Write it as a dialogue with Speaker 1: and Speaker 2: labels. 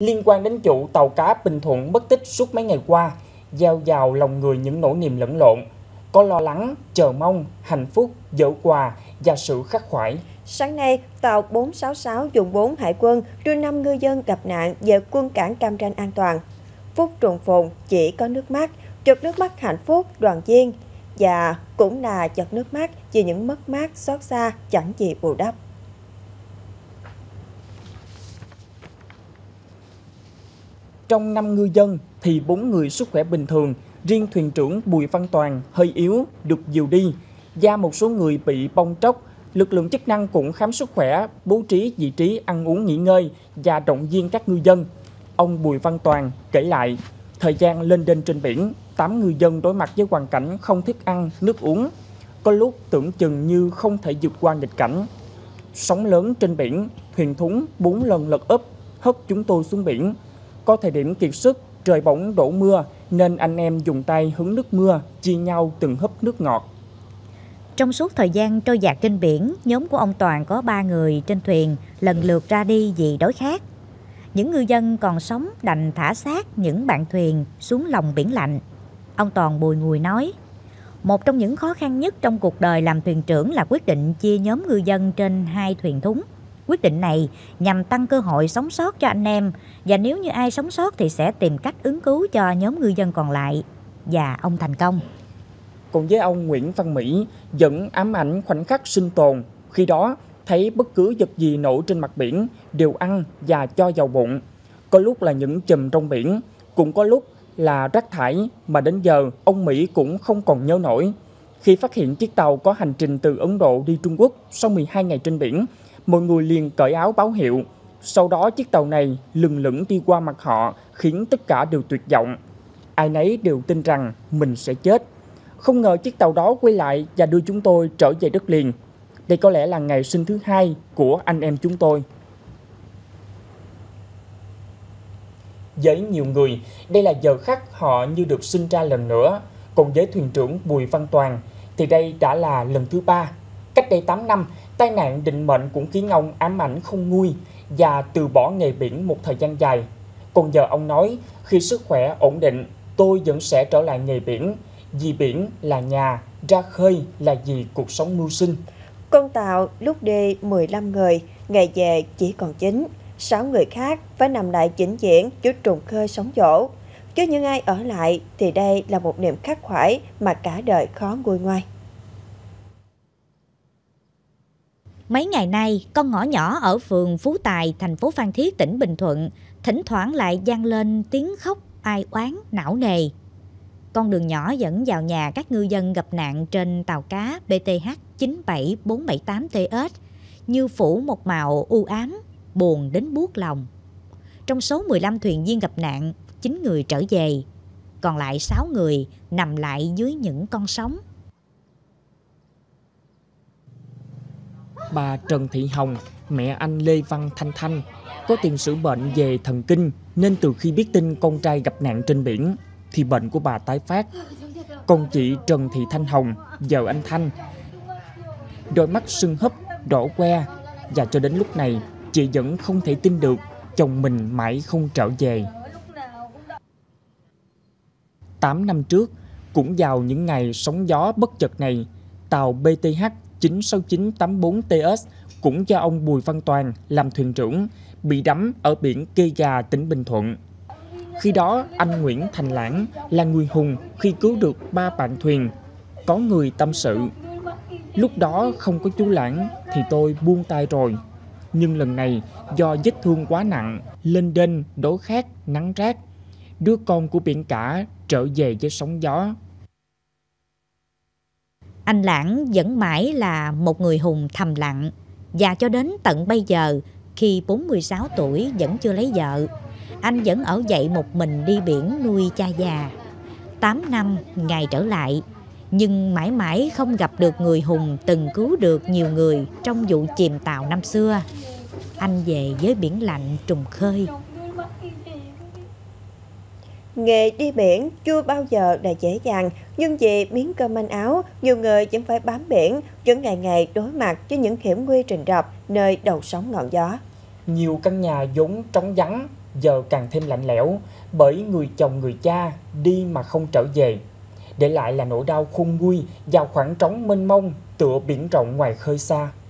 Speaker 1: Liên quan đến vụ tàu cá Bình Thuận mất tích suốt mấy ngày qua, gieo vào lòng người những nỗi niềm lẫn lộn, có lo lắng, chờ mong, hạnh phúc, giỗ quà và sự khắc khoải.
Speaker 2: Sáng nay, tàu 466 vùng 4 Hải quân đưa 5 ngư dân gặp nạn về quân cảng Cam Ranh an toàn. Phút trùng phùng chỉ có nước mắt, giọt nước mắt hạnh phúc, đoàn viên và cũng là giọt nước mắt vì những mất mát xót xa chẳng gì bù đắp.
Speaker 1: Trong 5 ngư dân thì 4 người sức khỏe bình thường, riêng thuyền trưởng Bùi Văn Toàn hơi yếu, được dìu đi, và một số người bị bong tróc. Lực lượng chức năng cũng khám sức khỏe, bố trí vị trí ăn uống nghỉ ngơi và động viên các ngư dân. Ông Bùi Văn Toàn kể lại, thời gian lên đên trên biển, 8 ngư dân đối mặt với hoàn cảnh không thức ăn, nước uống. Có lúc tưởng chừng như không thể vượt qua nghịch cảnh. Sóng lớn trên biển, thuyền thúng 4 lần lật úp, hất chúng tôi xuống biển. Có thời điểm kiệt sức, trời bỗng đổ mưa, nên anh em dùng tay hứng nước mưa, chia nhau từng húp nước ngọt.
Speaker 3: Trong suốt thời gian trôi dạt trên biển, nhóm của ông Toàn có 3 người trên thuyền lần lượt ra đi vì đói khát. Những ngư dân còn sống đành thả xác những bạn thuyền xuống lòng biển lạnh. Ông Toàn bùi ngùi nói, một trong những khó khăn nhất trong cuộc đời làm thuyền trưởng là quyết định chia nhóm ngư dân trên 2 thuyền thúng. Quyết định này nhằm tăng cơ hội sống sót cho anh em, và nếu như ai sống sót thì sẽ tìm cách ứng cứu cho nhóm ngư dân còn lại. Và ông thành công.
Speaker 1: Còn với ông Nguyễn Văn Mỹ vẫn ám ảnh khoảnh khắc sinh tồn. Khi đó thấy bất cứ vật gì nổi trên mặt biển đều ăn và cho vào bụng. Có lúc là những chùm trong biển, cũng có lúc là rác thải mà đến giờ ông Mỹ cũng không còn nhớ nổi. Khi phát hiện chiếc tàu có hành trình từ Ấn Độ đi Trung Quốc sau 12 ngày trên biển, mọi người liền cởi áo báo hiệu. Sau đó chiếc tàu này lừng lững đi qua mặt họ, khiến tất cả đều tuyệt vọng. Ai nấy đều tin rằng mình sẽ chết. Không ngờ chiếc tàu đó quay lại và đưa chúng tôi trở về đất liền. Đây có lẽ là ngày sinh thứ 2 của anh em chúng tôi. Với nhiều người, đây là giờ khắc họ như được sinh ra lần nữa. Còn với thuyền trưởng Bùi Văn Toàn thì đây đã là lần thứ 3. Cách đây 8 năm, tai nạn định mệnh cũng khiến ông ám ảnh không nguôi và từ bỏ nghề biển một thời gian dài. Còn giờ ông nói, khi sức khỏe ổn định, tôi vẫn sẽ trở lại nghề biển. Vì biển là nhà, ra khơi là vì cuộc sống mưu sinh.
Speaker 2: Con tàu lúc đi 15 người, ngày về chỉ còn 9. 6 người khác phải nằm lại vĩnh viễn trước trùng khơi sóng dỗ. Chứ những ai ở lại thì đây là một niềm khắc khoải mà cả đời khó nguôi ngoai.
Speaker 3: Mấy ngày nay, con ngõ nhỏ ở phường Phú Tài, thành phố Phan Thiết, tỉnh Bình Thuận, thỉnh thoảng lại vang lên tiếng khóc ai oán não nề. Con đường nhỏ dẫn vào nhà các ngư dân gặp nạn trên tàu cá BTH 97478TS như phủ một màu u ám, buồn đến buốt lòng. Trong số 15 thuyền viên gặp nạn, 9 người trở về, còn lại 6 người nằm lại dưới những con sóng.
Speaker 1: Bà Trần Thị Hồng, mẹ anh Lê Văn Thanh Thanh, có tiền sử bệnh về thần kinh nên từ khi biết tin con trai gặp nạn trên biển thì bệnh của bà tái phát. Còn chị Trần Thị Thanh Hồng, vợ anh Thanh, đôi mắt sưng húp, đỏ que, và cho đến lúc này chị vẫn không thể tin được chồng mình mãi không trở về. 8 năm trước, cũng vào những ngày sóng gió bất chợt này, tàu BTH 96984TS cũng do ông Bùi Văn Toàn làm thuyền trưởng bị đắm ở biển Kê Gà, tỉnh Bình Thuận. Khi đó, anh Nguyễn Thành Lãng là người hùng khi cứu được 3 bạn thuyền. Có người tâm sự, lúc đó không có chú Lãng thì tôi buông tay rồi. Nhưng lần này do vết thương quá nặng, lên đên, đói khát, nắng rát, đứa con của biển cả trở về với sóng gió.
Speaker 3: Anh Lãng vẫn mãi là một người hùng thầm lặng, và cho đến tận bây giờ, khi 46 tuổi vẫn chưa lấy vợ, anh vẫn ở dậy một mình đi biển nuôi cha già. 8 năm ngày trở lại, nhưng mãi mãi không gặp được người hùng từng cứu được nhiều người trong vụ chìm tàu năm xưa. Anh về với biển lạnh trùng khơi.
Speaker 2: Nghề đi biển chưa bao giờ là dễ dàng, nhưng vì miếng cơm manh áo, nhiều người vẫn phải bám biển, vẫn ngày ngày đối mặt với những hiểm nguy rình rập nơi đầu sóng ngọn gió.
Speaker 1: Nhiều căn nhà vốn trống vắng, giờ càng thêm lạnh lẽo bởi người chồng người cha đi mà không trở về, để lại là nỗi đau khôn nguôi vào khoảng trống mênh mông tựa biển rộng ngoài khơi xa.